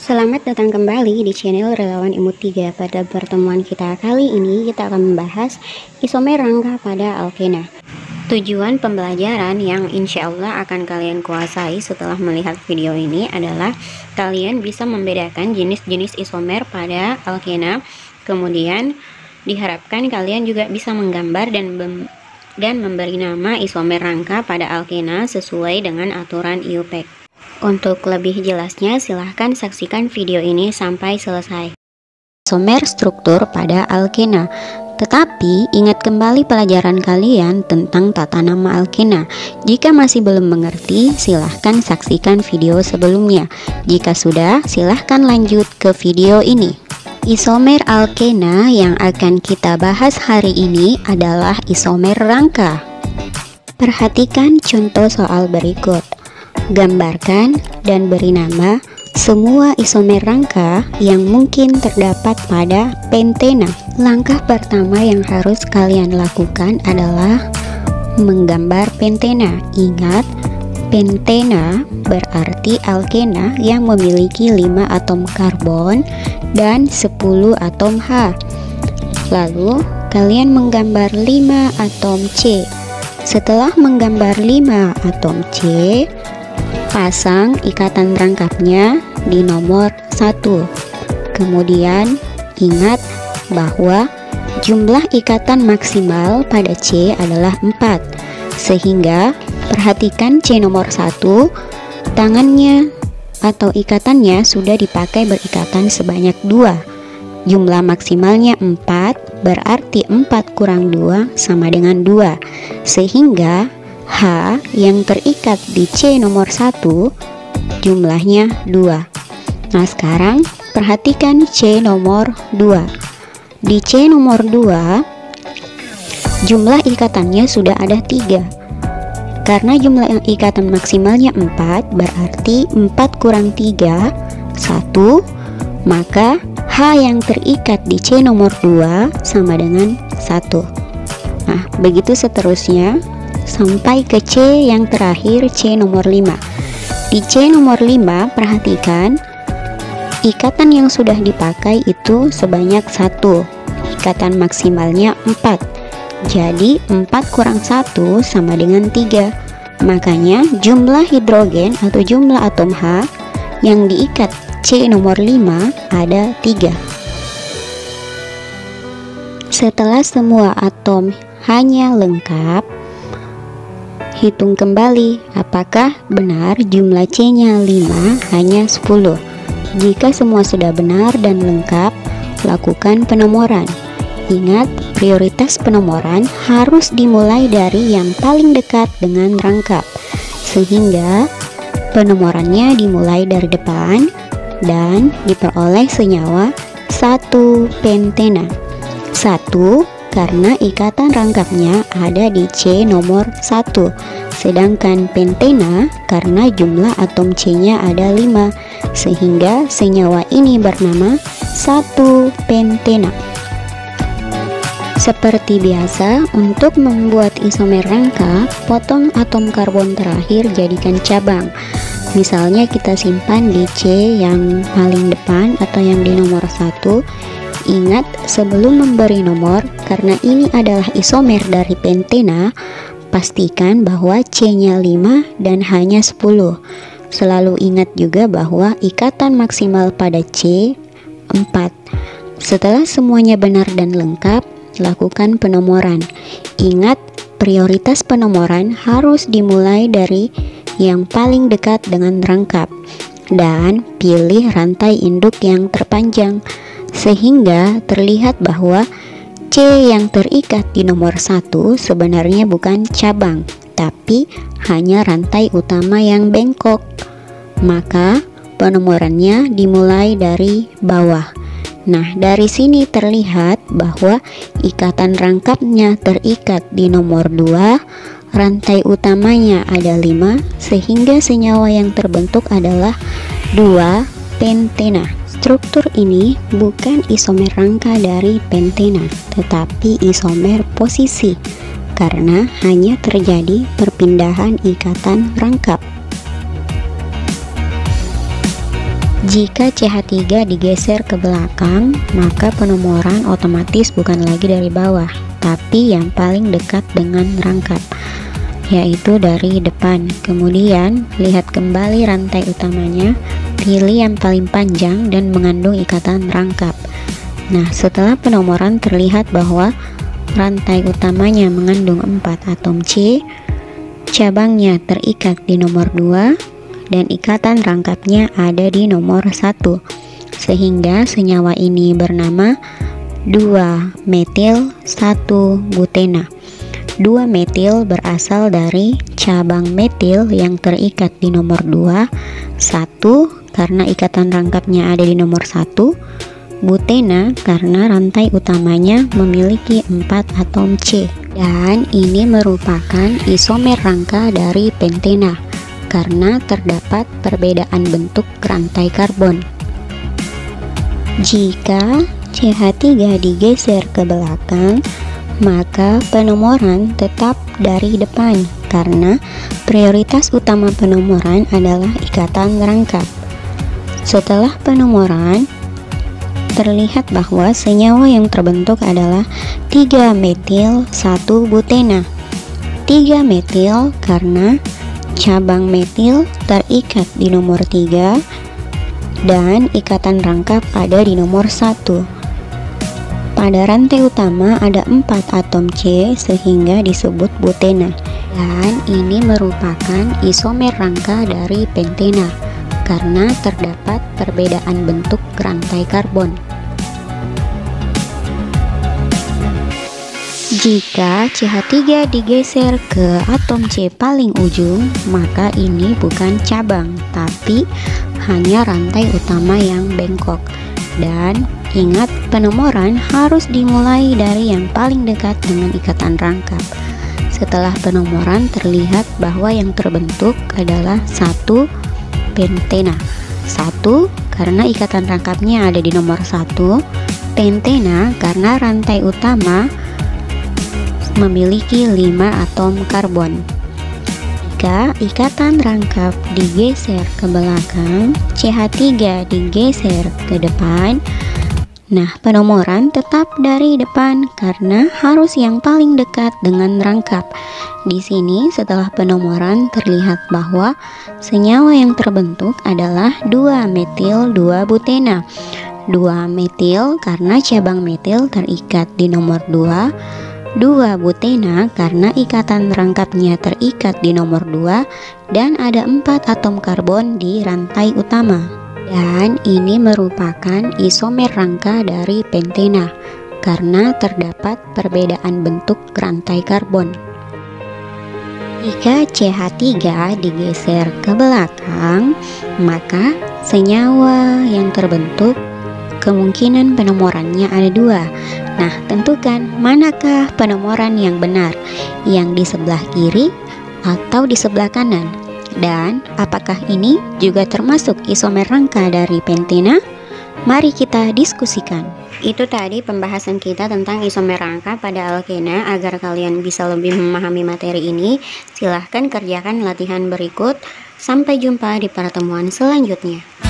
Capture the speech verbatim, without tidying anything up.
Selamat datang kembali di channel Relawan Imut tiga. Pada pertemuan kita kali ini kita akan membahas isomer rangka pada alkena. Tujuan pembelajaran yang insya Allah akan kalian kuasai setelah melihat video ini adalah kalian bisa membedakan jenis-jenis isomer pada alkena. Kemudian diharapkan kalian juga bisa menggambar dan dan memberi nama isomer rangka pada alkena sesuai dengan aturan I U P A C. Untuk lebih jelasnya silahkan saksikan video ini sampai selesai. Isomer struktur pada alkena. Tetapi ingat kembali pelajaran kalian tentang tata nama alkena. Jika masih belum mengerti, silahkan saksikan video sebelumnya. Jika sudah, silahkan lanjut ke video ini. Isomer alkena yang akan kita bahas hari ini adalah isomer rangka. Perhatikan contoh soal berikut. Gambarkan dan beri nama semua isomer rangka yang mungkin terdapat pada pentena. Langkah pertama yang harus kalian lakukan adalah menggambar pentena. Ingat, pentena berarti alkena yang memiliki lima atom karbon dan sepuluh atom H. Lalu kalian menggambar lima atom C. Setelah menggambar lima atom C, pasang ikatan rangkapnya di nomor satu. Kemudian ingat bahwa jumlah ikatan maksimal pada C adalah empat. Sehingga perhatikan C nomor satu, tangannya atau ikatannya sudah dipakai berikatan sebanyak dua. Jumlah maksimalnya empat, berarti empat kurang dua sama dengan dua. Sehingga H yang terikat di C nomor satu jumlahnya dua. Nah, sekarang perhatikan C nomor dua. Di C nomor dua jumlah ikatannya sudah ada tiga. Karena jumlah ikatan maksimalnya empat, berarti empat kurang tiga, satu. Maka H yang terikat di C nomor dua sama dengan satu. Nah, begitu seterusnya sampai ke C yang terakhir, C nomor lima. Di C nomor lima perhatikan ikatan yang sudah dipakai itu sebanyak satu. Ikatan maksimalnya empat. Jadi empat kurang satu sama dengan tiga. Makanya jumlah hidrogen atau jumlah atom H yang diikat C nomor lima ada tiga. Setelah semua atom hanya lengkap, hitung kembali apakah benar jumlah C-nya lima hanya sepuluh. Jika semua sudah benar dan lengkap, lakukan penomoran. Ingat, prioritas penomoran harus dimulai dari yang paling dekat dengan rangkap. Sehingga penomorannya dimulai dari depan dan diperoleh senyawa satu pentena. satu karena ikatan rangkapnya ada di C nomor satu, sedangkan pentena karena jumlah atom C-nya ada lima, sehingga senyawa ini bernama satu pentena. Seperti biasa, untuk membuat isomer rangka, potong atom karbon terakhir jadikan cabang. Misalnya kita simpan di C yang paling depan atau yang di nomor satu. Ingat, sebelum memberi nomor, karena ini adalah isomer dari pentena, pastikan bahwa C-nya lima dan H-nya sepuluh. Selalu ingat juga bahwa ikatan maksimal pada C empat. Setelah semuanya benar dan lengkap, lakukan penomoran. Ingat, prioritas penomoran harus dimulai dari yang paling dekat dengan rangkap dan pilih rantai induk yang terpanjang, sehingga terlihat bahwa C yang terikat di nomor satu sebenarnya bukan cabang, tapi hanya rantai utama yang bengkok. Maka penomorannya dimulai dari bawah. Nah, dari sini terlihat bahwa ikatan rangkapnya terikat di nomor dua, rantai utamanya ada lima, sehingga senyawa yang terbentuk adalah dua pentena. Struktur ini bukan isomer rangka dari pentena, tetapi isomer posisi, karena hanya terjadi perpindahan ikatan rangkap. Jika C H tiga digeser ke belakang, maka penomoran otomatis bukan lagi dari bawah, tapi yang paling dekat dengan rangkap, yaitu dari depan. Kemudian, lihat kembali rantai utamanya, pilih yang paling panjang dan mengandung ikatan rangkap. Nah, setelah penomoran terlihat bahwa rantai utamanya mengandung empat atom C, cabangnya terikat di nomor dua, dan ikatan rangkapnya ada di nomor satu, sehingga senyawa ini bernama dua metil satu butena. dua metil berasal dari cabang metil yang terikat di nomor dua, satu karena ikatan rangkapnya ada di nomor satu, butena karena rantai utamanya memiliki empat atom C. Dan ini merupakan isomer rangka dari pentena karena terdapat perbedaan bentuk rantai karbon. Jika C H tiga digeser ke belakang, maka penomoran tetap dari depan karena prioritas utama penomoran adalah ikatan rangkap. Setelah penomoran, terlihat bahwa senyawa yang terbentuk adalah tiga metil satu butena. tiga metil karena cabang metil terikat di nomor tiga dan ikatan rangkap ada di nomor satu. Pada rantai utama ada empat atom C sehingga disebut butena, dan ini merupakan isomer rangka dari pentena karena terdapat perbedaan bentuk rantai karbon. Jika C H tiga digeser ke atom C paling ujung, maka ini bukan cabang, tapi hanya rantai utama yang bengkok. Dan ingat, penomoran harus dimulai dari yang paling dekat dengan ikatan rangkap. Setelah penomoran terlihat bahwa yang terbentuk adalah satu pentena. Satu karena ikatan rangkapnya ada di nomor satu, pentena karena rantai utama memiliki lima atom karbon. Jika ikatan rangkap digeser ke belakang, C H tiga digeser ke depan, nah penomoran tetap dari depan karena harus yang paling dekat dengan rangkap. Di sini setelah penomoran terlihat bahwa senyawa yang terbentuk adalah dua metil dua butena. dua metil karena cabang metil terikat di nomor dua, dua butena karena ikatan rangkapnya terikat di nomor dua, dan ada empat atom karbon di rantai utama. Dan ini merupakan isomer rangka dari pentena karena terdapat perbedaan bentuk rantai karbon. Jika C H tiga digeser ke belakang, maka senyawa yang terbentuk kemungkinan penomorannya ada dua. Nah, tentukan manakah penomoran yang benar, yang di sebelah kiri atau di sebelah kanan, dan apakah ini juga termasuk isomer rangka dari pentena? Mari kita diskusikan. Itu tadi pembahasan kita tentang isomer rangka pada alkena. Agar kalian bisa lebih memahami materi ini, silahkan kerjakan latihan berikut. Sampai jumpa di pertemuan selanjutnya.